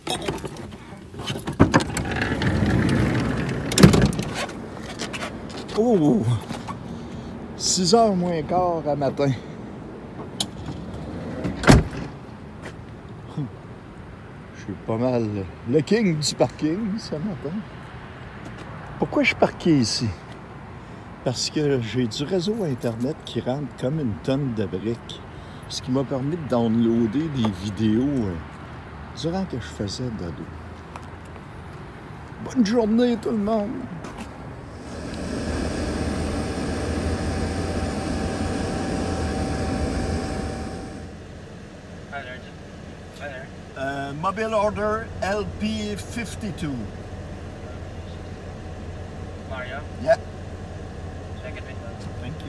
Oh! 6h moins quart à matin. Je suis pas mal le king du parking ce matin. Pourquoi je suis parqué ici? Parce que j'ai du réseau Internet qui rentre comme une tonne de briques. Ce qui m'a permis de downloader des vidéos durant que je faisais dodo. Bonne journée tout le monde! Mobile order LP52. Mario? Yeah. Check it, mate. Thank you.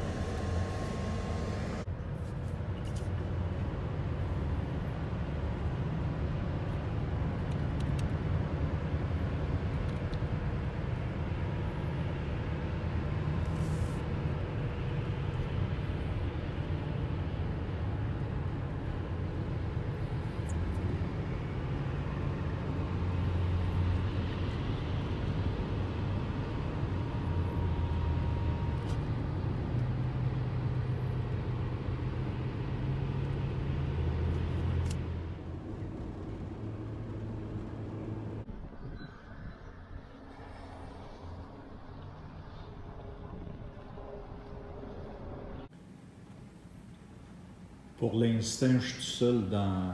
Pour l'instant, je suis tout seul dans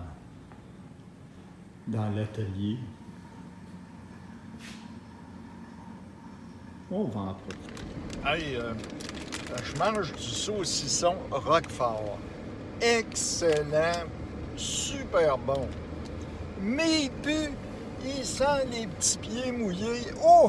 l'atelier. On va en profiter. Hey, je mange du saucisson Roquefort. Excellent, super bon. Mais il pue, il sent les petits pieds mouillés. Oh!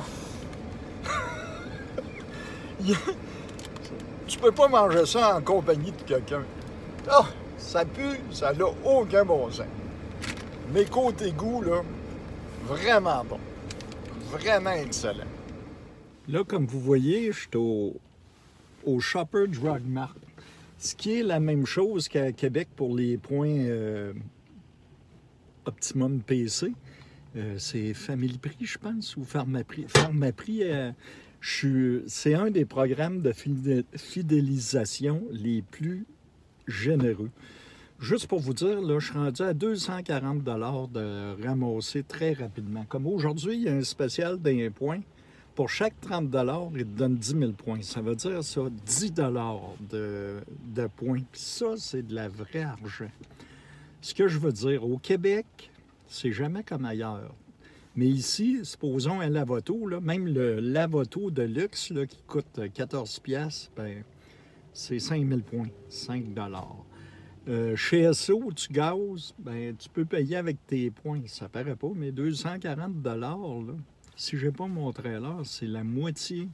Tu peux pas manger ça en compagnie de quelqu'un. Ah! Ça pue, ça n'a aucun bon sens. Mais côté goût, là, vraiment bon. Vraiment excellent. Là, comme vous voyez, je suis au Shopper Drug Mart. Ce qui est la même chose qu'à Québec pour les points Optimum PC. C'est Family Prix, je pense, ou Pharmaprix. Pharmaprix, c'est un des programmes de fidélisation les plus généreux. Juste pour vous dire, là, je suis rendu à 240 $ de ramasser très rapidement. Comme aujourd'hui, il y a un spécial d'un point. Pour chaque 30 $, il te donne 10 000 points. Ça veut dire ça, 10 $ de points. Puis ça, c'est de la vraie argent. Ce que je veux dire, au Québec, c'est jamais comme ailleurs. Mais ici, supposons un lave-auto, là, même le lave-auto de luxe là, qui coûte 14 $, ben, c'est 5 000 points, 5 $. Chez Esso, tu gazes, ben, tu peux payer avec tes points. Ça paraît pas, mais 240 $, là, si je n'ai pas mon trailer, c'est la moitié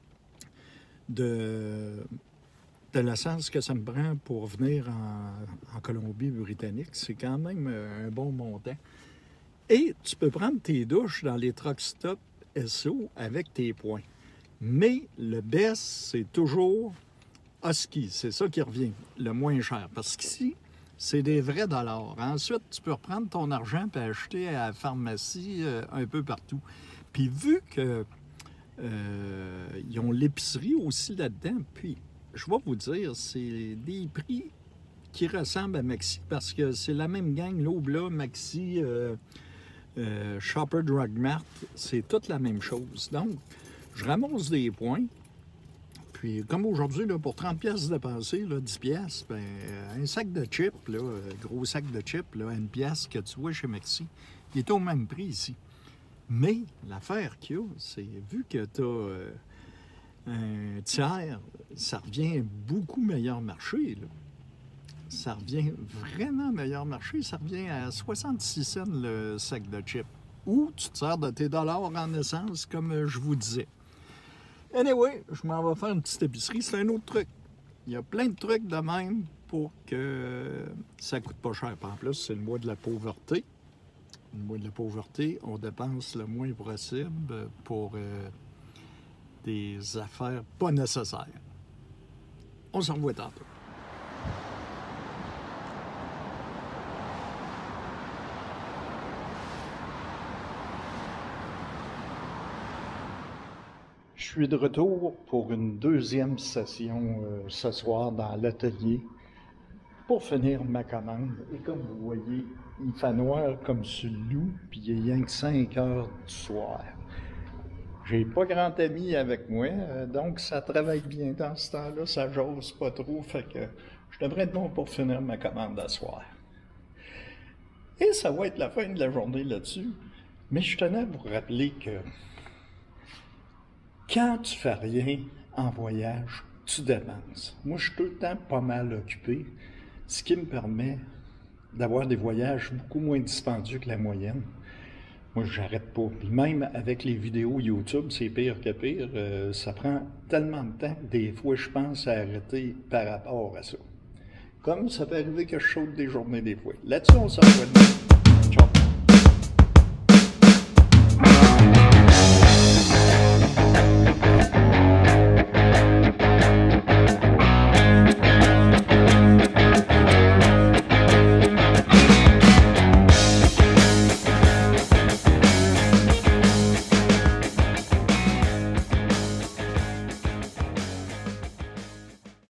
de l'essence que ça me prend pour venir en Colombie-Britannique. C'est quand même un bon montant. Et tu peux prendre tes douches dans les truck stops Esso avec tes points. Mais le best, c'est toujours Husky. C'est ça qui revient le moins cher. Parce qu'ici, c'est des vrais dollars. Ensuite, tu peux reprendre ton argent et acheter à la pharmacie un peu partout. Puis vu que ils ont l'épicerie aussi là-dedans, puis je vais vous dire, c'est des prix qui ressemblent à Maxi parce que c'est la même gang, Loblaw, Maxi, Shopper Drug Mart, c'est toute la même chose. Donc, je ramasse des points. Puis, comme aujourd'hui, là, pour 30 $ dépensés, là, 10 $, ben, un sac de chips, là, gros sac de chips, là, 1 $ que tu vois chez Maxi, il est au même prix ici. Mais l'affaire qu'il y a, c'est vu que tu as un tiers, ça revient beaucoup meilleur marché. Là. Ça revient vraiment meilleur marché. Ça revient à 66 cents le sac de chips. Ou tu te sers de tes dollars en essence, comme je vous disais. Anyway, je m'en vais faire une petite épicerie. C'est un autre truc. Il y a plein de trucs de même pour que ça coûte pas cher. En plus, c'est le mois de la pauvreté. Le mois de la pauvreté, on dépense le moins possible pour des affaires pas nécessaires. On s'en revoit tantôt. suis de retour pour une deuxième session ce soir dans l'atelier pour finir ma commande. Et comme vous voyez, il fait noir comme sur le loup, puis il est rien que 5 heures du soir. J'ai pas grand ami avec moi, donc ça travaille bien dans ce temps-là, ça jase pas trop, fait que je devrais être bon pour finir ma commande à soir. Et ça va être la fin de la journée là-dessus, mais je tenais à vous rappeler que quand tu fais rien en voyage, tu dépenses. Moi, je suis tout le temps pas mal occupé, ce qui me permet d'avoir des voyages beaucoup moins dispendieux que la moyenne. Moi, j'arrête pas. Puis même avec les vidéos YouTube, c'est pire que pire. Ça prend tellement de temps que des fois, je pense à arrêter par rapport à ça. Comme ça peut arriver que je saute des journées des fois. Là-dessus, on se revoit demain.